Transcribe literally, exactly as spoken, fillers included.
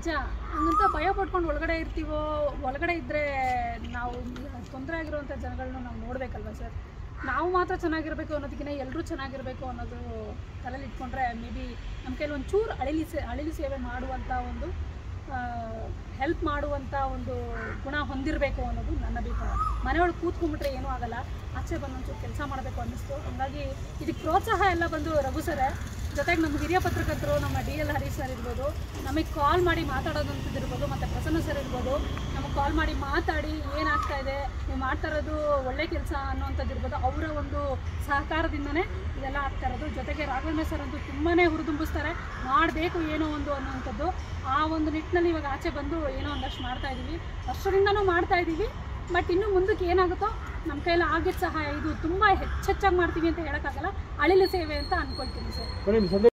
ನಿಜ. ಹಂಗಂತ ಭಯ ಪಡ್ಕೊಂಡು ಒಳಗಡೆ ಇರ್ತೀವೋ, ಒಳಗಡೆ ಇದ್ದರೆ ನಾವು ತೊಂದರೆ ಆಗಿರುವಂಥ ಜನಗಳನ್ನ ನಾವು ನೋಡಬೇಕಲ್ವ ಸರ್. ನಾವು ಮಾತ್ರ ಚೆನ್ನಾಗಿರಬೇಕು ಅನ್ನೋದಕ್ಕಿಂತ ಎಲ್ಲರೂ ಚೆನ್ನಾಗಿರಬೇಕು ಅನ್ನೋದು ತಲೆಯಲ್ಲಿ ಇಟ್ಕೊಂಡ್ರೆ ಮೇ ಬಿ ನಮ್ಮ ಕೈಲಿ ಒಂಚೂರು ಅಳಿಲಿ ಸೇ ಅಳಿಲು ಸೇವೆ ಮಾಡುವಂಥ ಒಂದು ಹೆಲ್ಪ್ ಮಾಡುವಂಥ ಒಂದು ಗುಣ ಹೊಂದಿರಬೇಕು ಅನ್ನೋದು ನನ್ನ ಅಭಿಪ್ರಾಯ. ಮನೆಯೊಳಗೆ ಕೂತ್ಕೊಂಡ್ಬಿಟ್ರೆ ಏನೂ ಆಗಲ್ಲ, ಆಚೆ ಬಂದು ಒಂಚೂರು ಕೆಲಸ ಮಾಡಬೇಕು ಅನ್ನಿಸ್ತು. ಹಾಗಾಗಿ ಇದಕ್ಕೆ ಪ್ರೋತ್ಸಾಹ ಎಲ್ಲ ಬಂದು ರಘು ಸರೇ, ಜೊತೆಗೆ ನಮ್ಮ ಹಿರಿಯ ಪತ್ರಕರ್ತರು ನಮ್ಮ ಡಿ ಎಲ್ ಹರೀಶ್ ಸರ್ ಇರ್ಬೋದು, ನಮಗೆ ಕಾಲ್ ಮಾಡಿ ಮಾತಾಡೋದಂಥದ್ದು ಇರ್ಬೋದು, ಮತ್ತು ಪ್ರಸನ್ನ ಸರ್ ಇರ್ಬೋದು, ನಮಗೆ ಕಾಲ್ ಮಾಡಿ ಮಾತಾಡಿ ಏನಾಗ್ತಾ ಇದೆ, ನೀವು ಮಾಡ್ತಾ ಇರೋದು ಒಳ್ಳೆ ಕೆಲಸ ಅನ್ನೋವಂಥದ್ದು ಇರ್ಬೋದು. ಅವರ ಒಂದು ಸಹಕಾರದಿಂದನೇ ಇದೆಲ್ಲ ಆಗ್ತಾ ಇರೋದು. ಜೊತೆಗೆ ರಾಘವೇಂದ್ರ ಸರ್ ಅಂತೂ ತುಂಬಾ ಹುರಿದುಂಬಿಸ್ತಾರೆ, ಮಾಡಬೇಕು ಏನೋ ಒಂದು ಅನ್ನೋವಂಥದ್ದು. ಆ ಒಂದು ನಿಟ್ಟಿನಲ್ಲಿ ಇವಾಗ ಆಚೆ ಬಂದು ಏನೋ ಒಂದಷ್ಟು ಮಾಡ್ತಾ ಇದ್ದೀವಿ, ವರ್ಷದಿಂದನೂ ಮಾಡ್ತಾ ಇದ್ದೀವಿ. ಬಟ್ ಇನ್ನು ಮುಂದಕ್ಕೆ ಏನಾಗುತ್ತೋ ನಮ್ಮ ಕೈಯಲ್ಲಿ ಆಗಿದ್ದ ಸಹಾಯ ಇದು ತುಂಬ ಹೆಚ್ಚೆಚ್ಚಾಗಿ ಮಾಡ್ತೀವಿ ಅಂತ ಹೇಳೋಕ್ಕಾಗಲ್ಲ, ಅಳಿಲು ಸೇವೆ ಅಂತ ಅಂದ್ಕೊಳ್ತೀನಿ ಸರ್.